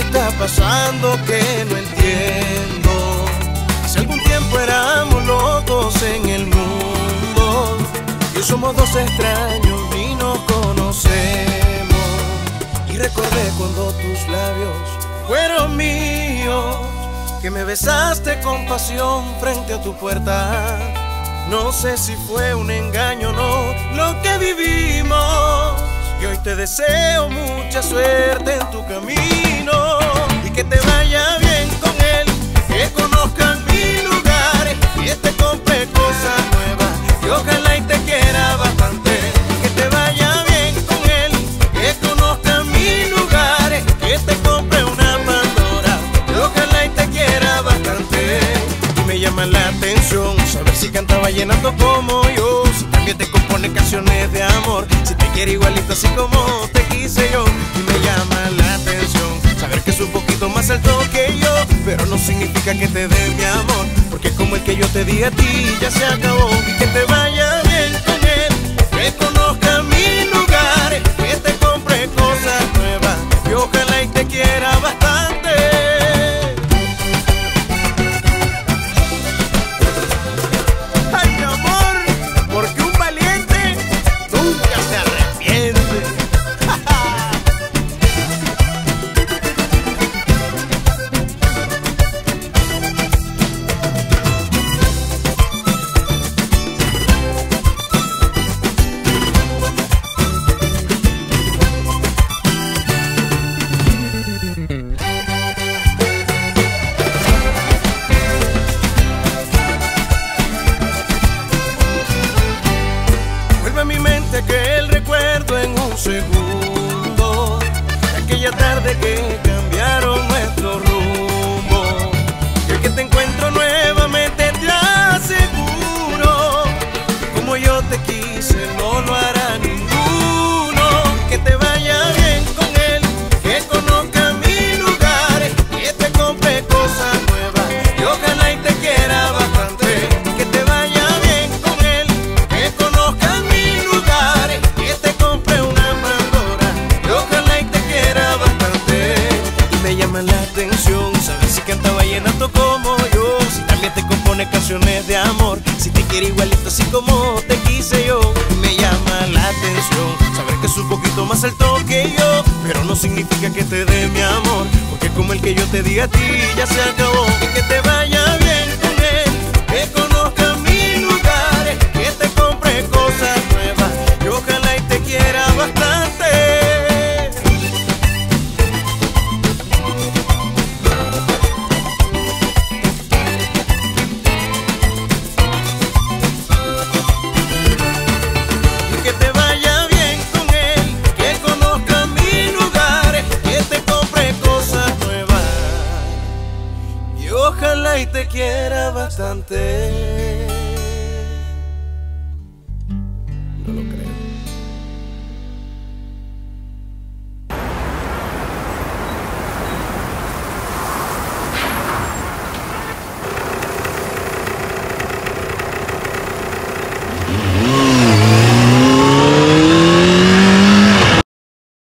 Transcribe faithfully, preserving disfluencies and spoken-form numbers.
está pasando que no entiendo? Hace algún tiempo éramos locos en el mundo y hoy somos dos extraños y nos conocemos. Y recordé cuando tus labios fueron míos, que me besaste con pasión frente a tu puerta. No sé si fue un engaño o no lo que vivimos, y hoy te deseo mucha suerte en tu camino y que te vaya bien con él, que conozcan mil lugares, que te compre cosas nuevas y ojalá y te quiera bastante. Que te vaya bien con él, que conozcan mil lugares, que te compre una Pandora y ojalá y te quiera bastante. Y me llama la atención saber si canta vallenato como yo, si también te compone canciones de amor, si te quiere igualito así como te quise yo. Y me llama la atención saber que es un poquito más alto que yo, pero no significa que te dé mi amor, porque como el que yo te di a ti ya se acabó. Y que te vaya bien con él, que conozca mil lugares, que te compre cosas nuevas y ojalá y te quiera bastante. Que el recuerdo en un segundo de aquella tarde que cambiaron nuestro rumbo, y el que te encuentro nuevamente te aseguro que como yo te quise no lo hará ninguno. Que te vaya bien con él, que conozca mil lugares, que te compre cosas nuevas y ojalá y te quiera bastante. Que te vaya bien con él, que conozca mil lugares, que te compre una Pandora y ojalá y te quiera bastante. Y me llama la atención saber si canta vallenato como yo, si también te compone canciones de amor, si te quiere igualito así como te quise yo. Y me llama la atención saber que es un poquito más alto que yo, pero no significa que te dé mi amor, porque como el que yo te di a ti ya se acabó. Y que te vaya bien con él, que conozca mil lugares, que te compre cosas nuevas y ojalá y te quiera bastante. Y que te vaya bien con él, que conozca mil lugares, que te compre cosas nuevas y ojalá y te quiera bastante.